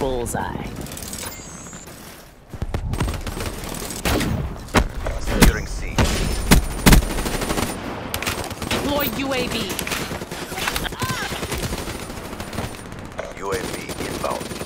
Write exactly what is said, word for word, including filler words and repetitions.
bullseye. Securing C. Deploy U A V. U A V inbound.